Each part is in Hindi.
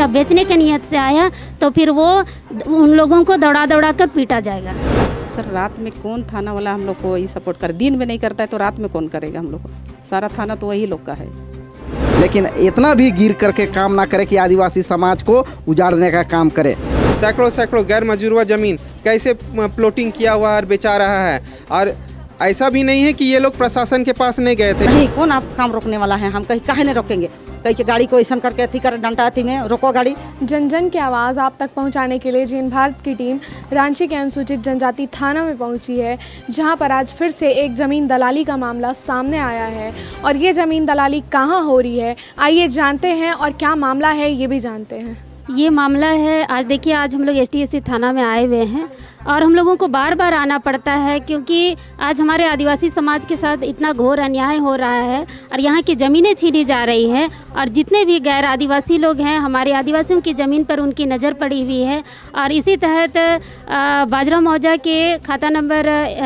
या बेचने की नीयत से आया तो फिर वो उन लोगों को दौड़ा दौड़ा कर पीटा जाएगा। सर रात में कौन थाना वाला हम लोग को ही सपोर्ट करे, दिन में नहीं करता है तो रात में कौन करेगा हम लोग को? सारा थाना तो वही लोग का है। लेकिन इतना भी गिर करके काम ना करे कि आदिवासी समाज को उजाड़ने का काम करे। सैकड़ों गैर मजूरवा ज़मीन कैसे प्लॉटिंग किया हुआ और बेचा रहा है, और ऐसा भी नहीं है कि ये लोग प्रशासन के पास नहीं गए थे। नहीं, कौन आप काम रोकने वाला है? हम कहीं काहे नहीं रोकेंगे? कहीं की गाड़ी को ऐसा करके अथी कर डंटा अथी में रोको गाड़ी। जन जन की आवाज़ आप तक पहुंचाने के लिए जैन भारत की टीम रांची के अनुसूचित जनजाति थाना में पहुंची है, जहां पर आज फिर से एक ज़मीन दलाली का मामला सामने आया है। और ये ज़मीन दलाली कहां हो रही है, आइए जानते हैं, और क्या मामला है ये भी जानते हैं। ये मामला है, आज देखिए, आज हम लोग STSC थाना में आए हुए हैं और हम लोगों को बार बार आना पड़ता है क्योंकि आज हमारे आदिवासी समाज के साथ इतना घोर अन्याय हो रहा है और यहाँ की ज़मीनें छीनी जा रही है। और जितने भी गैर आदिवासी लोग हैं, हमारे आदिवासियों की ज़मीन पर उनकी नज़र पड़ी हुई है। और इसी तहत बाजरा मौजा के खाता नंबर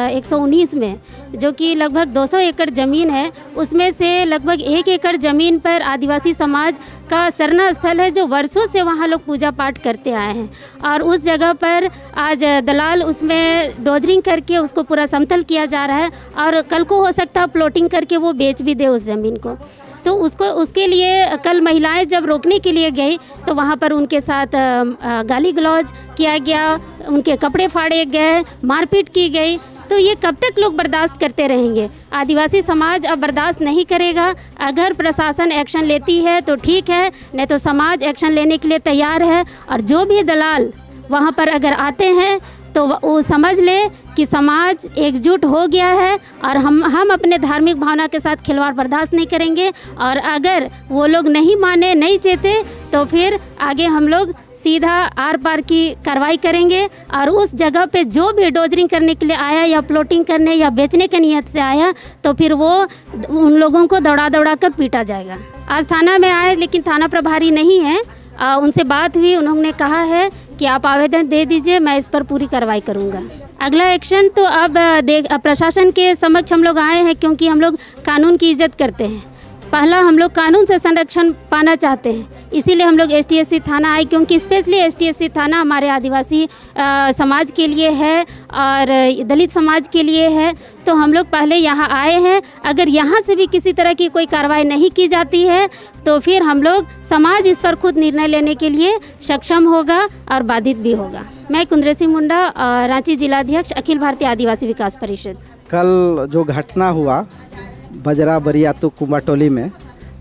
119 में, जो कि लगभग 200 एकड़ ज़मीन है, उसमें से लगभग 1 एकड़ ज़मीन पर आदिवासी समाज का सरना स्थल है, जो वर्षों से वहाँ लोग पूजा पाठ करते आए हैं। और उस जगह पर आज दलाल उसमें डोजरिंग करके उसको पूरा समतल किया जा रहा है और कल को हो सकता है प्लॉटिंग करके वो बेच भी दे उस ज़मीन को। तो उसके लिए कल महिलाएं जब रोकने के लिए गई तो वहाँ पर उनके साथ गाली गलौज किया गया, उनके कपड़े फाड़े गए, मारपीट की गई। तो ये कब तक लोग बर्दाश्त करते रहेंगे? आदिवासी समाज अब बर्दाश्त नहीं करेगा। अगर प्रशासन एक्शन लेती है तो ठीक है, नहीं तो समाज एक्शन लेने के लिए तैयार है। और जो भी दलाल वहाँ पर अगर आते हैं तो वो समझ ले कि समाज एकजुट हो गया है और हम अपने धार्मिक भावना के साथ खिलवाड़ बर्दाश्त नहीं करेंगे। और अगर वो लोग नहीं माने, नहीं चेते, तो फिर आगे हम लोग सीधा आर पार की कार्रवाई करेंगे। और उस जगह पे जो भी डोजरिंग करने के लिए आया या प्लॉटिंग करने या बेचने की नीयत से आया तो फिर वो उन लोगों को दौड़ा दौड़ा कर पीटा जाएगा। आज थाना में आए लेकिन थाना प्रभारी नहीं है, उनसे बात हुई, उन्होंने कहा है कि आप आवेदन दे दीजिए, मैं इस पर पूरी कार्रवाई करूंगा। अगला एक्शन तो अब प्रशासन के समक्ष हम लोग आए हैं क्योंकि हम लोग कानून की इज्जत करते हैं। पहला हम लोग कानून से संरक्षण पाना चाहते हैं, इसीलिए हम लोग STSC थाना आए, क्योंकि स्पेशली STSC थाना हमारे आदिवासी समाज के लिए है और दलित समाज के लिए है। तो हम लोग पहले यहाँ आए हैं। अगर यहाँ से भी किसी तरह की कोई कार्रवाई नहीं की जाती है तो फिर हम लोग समाज इस पर खुद निर्णय लेने के लिए सक्षम होगा और बाधित भी होगा। मैं कुंद्रेसी मुंडा, रांची जिलाध्यक्ष, अखिल भारतीय आदिवासी विकास परिषद। कल जो घटना हुआ बजरा बरियातू कुंबाटोली में,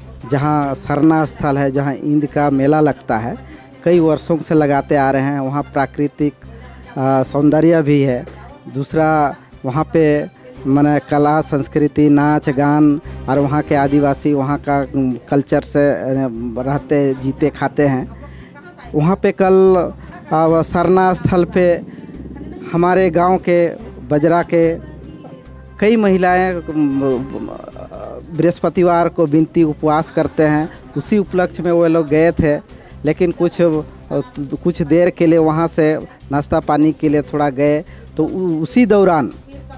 जहाँ सरना स्थल है, जहाँ ईंद का मेला लगता है, कई वर्षों से लगाते आ रहे हैं। वहाँ प्राकृतिक सौंदर्य भी है। दूसरा वहाँ पे माने कला संस्कृति, नाच गान, और वहाँ के आदिवासी वहाँ का कल्चर से रहते जीते खाते हैं। वहाँ पे कल सरना स्थल पे हमारे गांव के बजरा के कई महिलाएं बृहस्पतिवार को विनती उपवास करते हैं। उसी उपलक्ष्य में वो लोग गए थे, लेकिन कुछ देर के लिए वहाँ से नाश्ता पानी के लिए थोड़ा गए तो उसी दौरान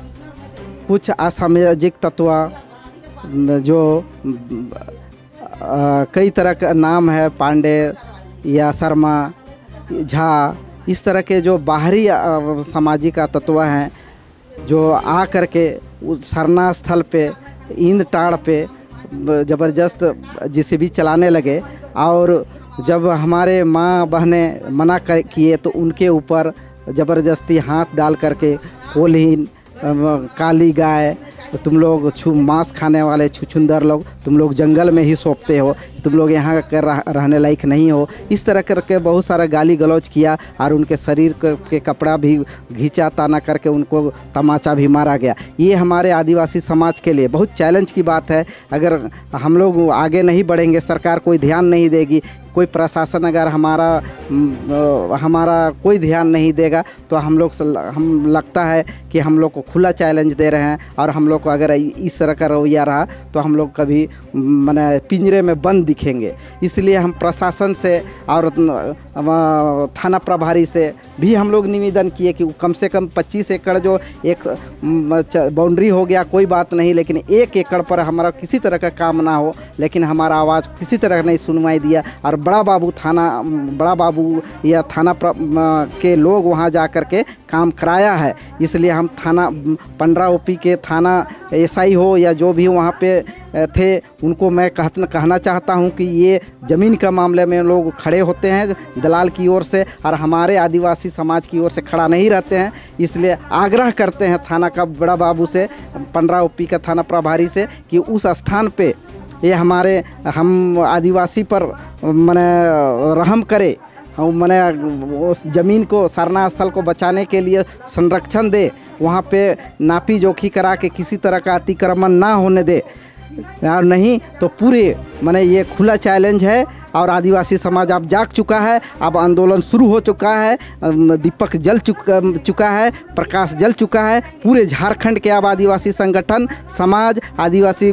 कुछ असामाजिक तत्व, जो कई तरह का नाम है, पांडे या शर्मा, झा, इस तरह के जो बाहरी सामाजिक तत्व हैं, जो आ करके उस सरना स्थल पे ईंद टाड़ पे ज़बरदस्त JCB चलाने लगे। और जब हमारे माँ बहनें मना किए तो उनके ऊपर ज़बरदस्ती हाथ डाल करके कोल्हीन, काली गाय, तुम लोग मांस खाने वाले छुछुंदर लोग, तुम लोग जंगल में ही सौंपते हो, तुम लोग यहाँ कर रहने लायक नहीं हो, इस तरह करके बहुत सारा गाली गलौज किया। और उनके शरीर के कपड़ा भी घींचा ताना करके उनको तमाचा भी मारा गया। ये हमारे आदिवासी समाज के लिए बहुत चैलेंज की बात है। अगर हम लोग आगे नहीं बढ़ेंगे, सरकार कोई ध्यान नहीं देगी, कोई प्रशासन अगर हमारा कोई ध्यान नहीं देगा तो हम लगता है कि हम लोग को खुला चैलेंज दे रहे हैं। और हम लोग को अगर इस तरह का रवैया रहा तो हम लोग कभी माने पिंजरे में बंद दिखेंगे। इसलिए हम प्रशासन से और थाना प्रभारी से भी हम लोग निवेदन किए कि कम से कम 25 एकड़ जो एक बाउंड्री हो गया कोई बात नहीं, लेकिन 1 एकड़ पर हमारा किसी तरह का काम ना हो। लेकिन हमारा आवाज़ किसी तरह नहीं सुनवाई दिया और बड़ा बाबू या थाना के लोग वहाँ जा कर के काम कराया है। इसलिए हम थाना 15 OP के थाना SI हो या जो भी वहाँ पे थे उनको मैं कहना चाहता हूँ कि ये ज़मीन का मामले में लोग खड़े होते हैं दलाल की ओर से और हमारे आदिवासी समाज की ओर से खड़ा नहीं रहते हैं। इसलिए आग्रह करते हैं थाना का बड़ा बाबू से, 15 OP का थाना प्रभारी से कि उस स्थान पे ये हम आदिवासी पर मने रहम करे, हम मने उस ज़मीन को सरना स्थल को बचाने के लिए संरक्षण दे, वहाँ पे नापी जोखी करा के किसी तरह का अतिक्रमण ना होने दे। और नहीं तो पूरे माने ये खुला चैलेंज है और आदिवासी समाज अब जाग चुका है, अब आंदोलन शुरू हो चुका है, दीपक जल चुका है, प्रकाश जल चुका है। पूरे झारखंड के अब आदिवासी संगठन समाज आदिवासी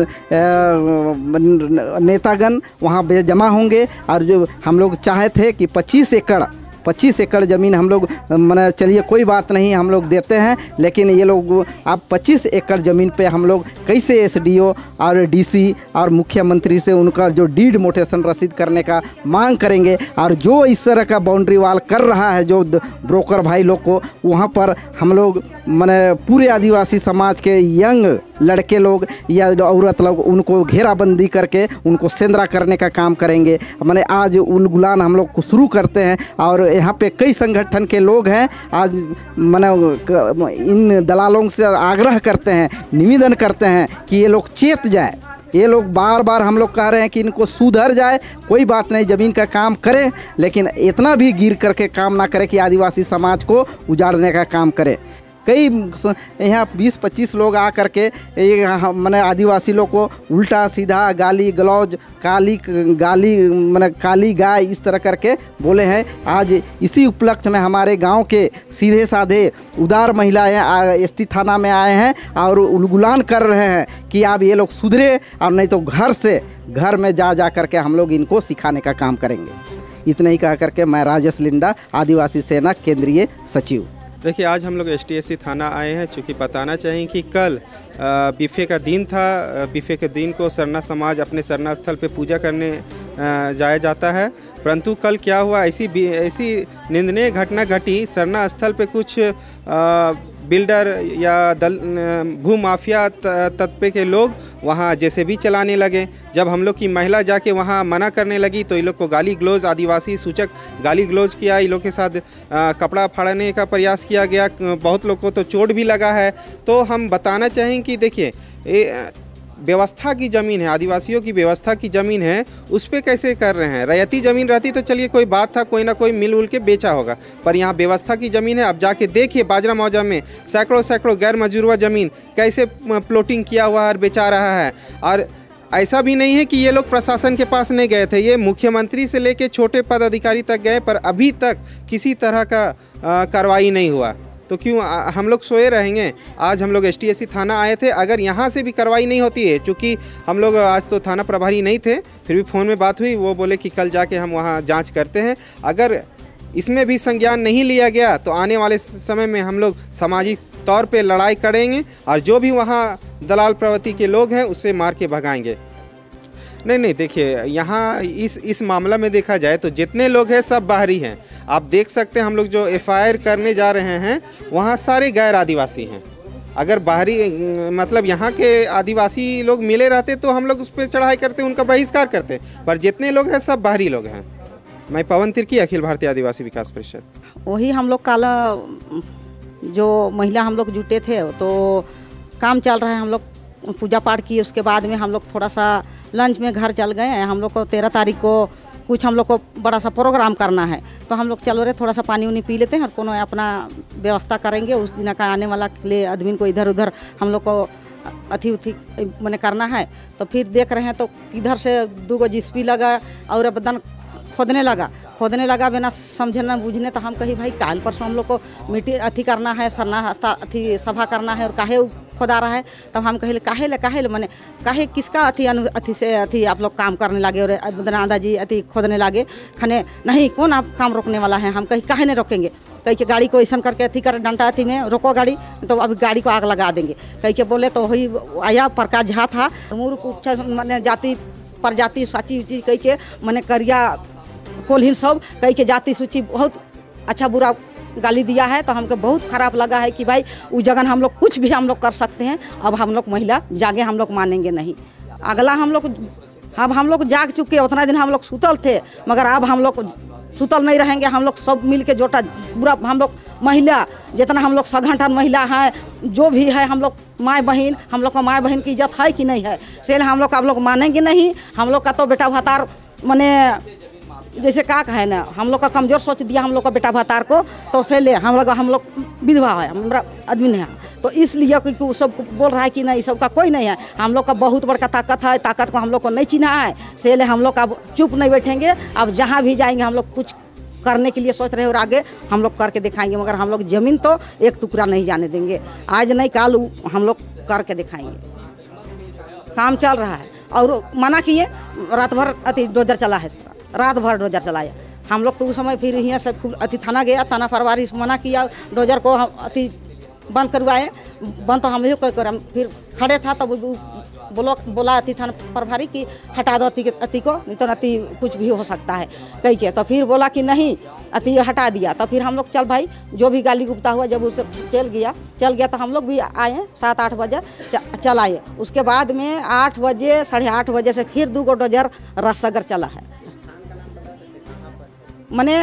नेतागण वहाँ जमा होंगे और जो हम लोग चाहे थे कि 25 एकड़ ज़मीन हम लोग माने चलिए कोई बात नहीं हम लोग देते हैं, लेकिन ये लोग अब 25 एकड़ ज़मीन पे हम लोग कैसे SDO और DC और मुख्यमंत्री से उनका जो डीड मोटेशन रसीद करने का मांग करेंगे। और जो इस तरह का बाउंड्री वाल कर रहा है जो ब्रोकर भाई लोग को, वहाँ पर हम लोग माने पूरे आदिवासी समाज के यंग लड़के लोग या औरत लोग उनको घेराबंदी करके उनको सेंद्रा करने का काम करेंगे। माने आज उलगुलान हम लोग को शुरू करते हैं और यहाँ पे कई संगठन के लोग हैं। आज माने इन दलालों से आग्रह करते हैं, निवेदन करते हैं कि ये लोग चेत जाए। ये लोग बार हम लोग कह रहे हैं कि इनको सुधर जाए, कोई बात नहीं ज़मीन का काम करें, लेकिन इतना भी गिर करके काम ना करे कि आदिवासी समाज को उजाड़ने का काम करे। कई यहाँ 20-25 लोग आ करके मैंने आदिवासी लोग को उल्टा सीधा गाली गलौज काली गाय इस तरह करके बोले हैं। आज इसी उपलक्ष्य में हमारे गांव के सीधे साधे उदार महिलाएं ST थाना में आए हैं और उलगुलान कर रहे हैं कि अब ये लोग सुधरे और नहीं तो घर में जा करके हम लोग इनको सिखाने का काम करेंगे। इतना ही कह करके मैं राजेश लिंडा, आदिवासी सेना केंद्रीय सचिव। देखिए, आज हम लोग STSC थाना आए हैं चूँकि बताना चाहिए कि कल बीफे का दिन था। बीफे के दिन को सरना समाज अपने सरना स्थल पे पूजा करने जाया जाता है, परंतु कल क्या हुआ, ऐसी निंदनीय घटना घटी। सरना स्थल पे कुछ बिल्डर या भूमाफिया तत्व के लोग वहाँ JCB चलाने लगे। जब हम लोग की महिला जाके वहाँ मना करने लगी तो ये लोग को गाली गलौज, आदिवासी सूचक गाली गलौज किया। इन लोग के साथ कपड़ा फाड़ने का प्रयास किया गया, बहुत लोग को तो चोट भी लगा है। तो हम बताना चाहें कि देखिए, व्यवस्था की ज़मीन है, आदिवासियों की व्यवस्था की ज़मीन है, उस पर कैसे कर रहे हैं। रैयती ज़मीन रहती तो चलिए कोई बात था, कोई ना कोई मिल उल के बेचा होगा, पर यहाँ व्यवस्था की ज़मीन है। अब जाके देखिए बाजरा मौजा में सैकड़ों गैर मजूरवा ज़मीन कैसे प्लॉटिंग किया हुआ और बेचा रहा है। और ऐसा भी नहीं है कि ये लोग प्रशासन के पास नहीं गए थे, ये मुख्यमंत्री से लेके छोटे पदाधिकारी तक गए, पर अभी तक किसी तरह का कार्रवाई नहीं हुआ। तो क्यों हम लोग सोए रहेंगे। आज हम लोग STSC थाना आए थे, अगर यहाँ से भी कार्रवाई नहीं होती है, चूँकि हम लोग आज तो थाना प्रभारी नहीं थे, फिर भी फ़ोन में बात हुई, वो बोले कि कल जाके हम वहाँ जांच करते हैं। अगर इसमें भी संज्ञान नहीं लिया गया तो आने वाले समय में हम लोग सामाजिक तौर पे लड़ाई करेंगे और जो भी वहाँ दलाल प्रवृत्ति के लोग हैं उससे मार के भगाएंगे। नहीं, देखिए, यहाँ इस मामला में देखा जाए तो जितने लोग हैं सब बाहरी हैं। आप देख सकते हैं हम लोग जो FIR करने जा रहे हैं वहाँ सारे गैर आदिवासी हैं। अगर बाहरी मतलब यहाँ के आदिवासी लोग मिले रहते तो हम लोग उस पर चढ़ाई करते, उनका बहिष्कार करते, पर जितने लोग हैं सब बाहरी लोग हैं। मैं पवन तिर्की, अखिल भारतीय आदिवासी विकास परिषद। वही हम लोग कल जो महिला हम लोग जुटे थे तो काम चल रहा है, हम लोग पूजा पाठ किए, उसके बाद में हम लोग थोड़ा सा लंच में घर चल गए। हम लोग को 13 तारीख को कुछ हम लोग को बड़ा सा प्रोग्राम करना है, तो हम लोग चलो रे थोड़ा सा पानी उनी पी लेते हैं और कोनो अपना व्यवस्था करेंगे। उस दिन का आने वाला के लिए आदमी को इधर उधर हम लोग को अथी मैंने करना है। तो फिर देख रहे हैं तो इधर से 2 GCB लगा और बदन खोदने लगा बिना समझे ना बूझने। तो हम कही भाई काल परसों हम लोग को मीटिंग अथी करना है, सरना अथी सभा करना है और काहे खोदा रहा है। तब हम कहे काहे ले मैंने काहे किसका अथी से अथी आप लोग काम करने लगे और आंधा जी अथी खोदने लगे खने नहीं कौन आप काम रोकने वाला है। हम कहीं काहे नहीं रोकेंगे, कहीं के गाड़ी को ऐसा करके अथी कर डंटा अथी में रोको गाड़ी, तो अभी गाड़ी को आग लगा देंगे। कहीं के बोले तो वही आया प्रकाश झा था मूर्ख मैंने जाति प्रजाति साची उची कही के मैंने करिया कोल्हिन सब कही के जाति सूची बहुत अच्छा बुरा गाली दिया है। तो हमको बहुत ख़राब लगा है कि भाई उस जगह हम लोग कुछ भी हम लोग कर सकते हैं। अब हम लोग महिला जागे हम लोग मानेंगे नहीं। अगला हम लोग जाग चुके, उतना दिन हम लोग सुतल थे, मगर अब हम लोग सुतल नहीं रहेंगे। हम लोग सब मिल के जोटा पूरा हम लोग महिला जितना हम लोग संगठन महिला हैं जो भी है हम लोग माँ बहन, हम लोग का माँ बहन की इज्जत है कि नहीं है, से हम लोग आप लोग मानेंगे नहीं। हम लोग का तो बेटा भतार मने जैसे का कहे ना, हम लोग का कमज़ोर सोच दिया हम लोग का बेटा भतार को, तो से ले हम लोग विधवा है, हमारा आदमी नहीं है। तो इसलिए क्योंकि सब बोल रहा है कि नहीं सब का कोई नहीं है। हम लोग का बहुत बड़का ताकत है, ताकत को हम लोग को नहीं चिन्हा है, से ले हम लोग अब चुप नहीं बैठेंगे। अब जहाँ भी जाएंगे हम लोग कुछ करने के लिए सोच रहे हैं और आगे हम लोग करके दिखाएंगे। मगर हम लोग ज़मीन तो एक टुकड़ा नहीं जाने देंगे, आज नहीं कल हम लोग करके दिखाएंगे। काम चल रहा है और मना किए, रात भर अति डोजर चला है, रात भर डोजर चलाया। हम लोग तो उस समय फिर यहाँ से अति थाना गया, थाना फरवारी मना किया, डोजर को हम अति बंद करवाए। बंद तो हम ही कर फिर खड़े था तब बोला अति थाना प्रभारी कि हटा दो अति को, नहीं तो अति कुछ भी हो सकता है कही के। तो फिर बोला कि नहीं, अति हटा दिया। तो फिर हम लोग चल भाई जो भी गाली गुप्ता हुआ, जब उसे चल गया तो हम लोग भी आए 7-8 बजे चल आए। उसके बाद में 8 बजे 8:30 बजे से फिर 2 डोजर रसगर चला है। मने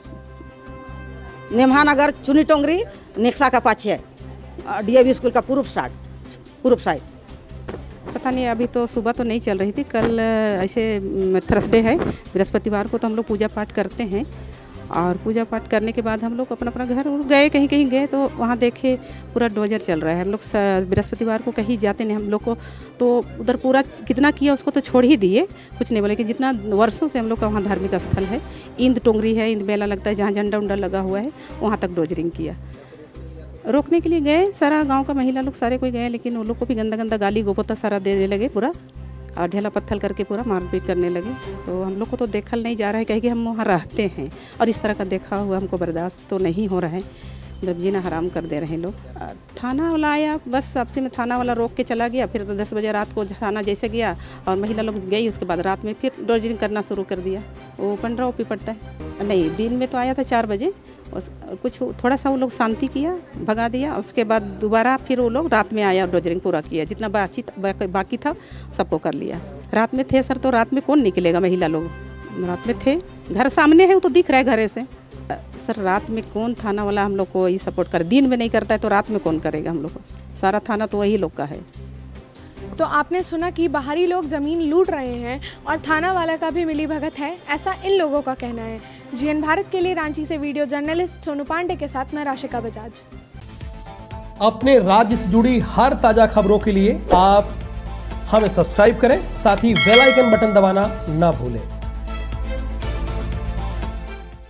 नेम्हानगर चुनी टोंगरी नेक्सा का पाछे DAV स्कूल का पूर्व साइड। पता नहीं, अभी तो सुबह तो नहीं चल रही थी। कल ऐसे थर्सडे है, बृहस्पतिवार को तो हम लोग पूजा पाठ करते हैं और पूजा पाठ करने के बाद हम लोग अपना घर गए, कहीं गए तो वहाँ देखे पूरा डोजर चल रहा है। हम लोग बृहस्पतिवार को कहीं जाते नहीं, हम लोग को तो उधर पूरा कितना किया उसको तो छोड़ ही दिए, कुछ नहीं बोले कि जितना वर्षों से हम लोग का वहाँ धार्मिक स्थल है, इंद टोंगरी है, इंद मेला लगता है जहाँ झंडा उंडा लगा हुआ है, वहाँ तक डोजरिंग किया। रोकने के लिए गए, सारा गांव का महिला लोग सारे कोई गए, लेकिन वो लोग को भी गंदा गाली गोपता सारा देने लगे पूरा, और ढेला पत्थर करके पूरा मारपीट करने लगे। तो हम लोग को तो देखल नहीं जा रहा है, कहीं कि हम वहाँ रहते हैं और इस तरह का देखा हुआ हमको बर्दाश्त तो नहीं हो रहा है। मतलब जीना हराम कर दे रहे हैं लोग। थाना वाला आया, बस आपसी में थाना वाला रोक के चला गया। फिर 10 बजे रात को थाना जैसे गया और महिला लोग गई, उसके बाद रात में फिर डोजरिंग करना शुरू कर दिया। वो 15 ओपी पड़ता है, नहीं दिन में तो आया था 4 बजे, कुछ थोड़ा सा वो लोग शांति किया, भगा दिया। उसके बाद दोबारा फिर वो लोग रात में आया और डोजरिंग पूरा किया, जितना बाकी था सबको कर लिया। रात में थे सर, तो रात में कौन निकलेगा, महिला लोग रात में थे, घर सामने है वो तो दिख रहा है घरे से। सर रात में कौन थाना वाला हम लोग को ये सपोर्ट कर, दिन में नहीं करता है तो रात में कौन करेगा हम लोग को, सारा थाना तो वही लोग का है। तो आपने सुना कि बाहरी लोग ज़मीन लूट रहे हैं और थाना वाला का भी मिली भगत है, ऐसा इन लोगों का कहना है। GN भारत के लिए रांची से वीडियो जर्नलिस्ट सोनू पांडे के साथ मैं राशिका बजाज। अपने राज्य से जुड़ी हर ताजा खबरों के लिए आप हमें सब्सक्राइब करें, साथ ही बेल आइकन बटन दबाना ना भूलें।